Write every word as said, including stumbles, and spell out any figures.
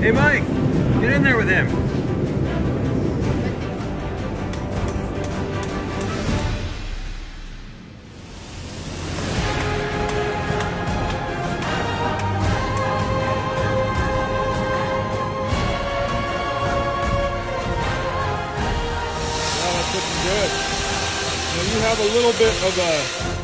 Hey Mike, get in there with him. Looking good. Now you have a little bit of a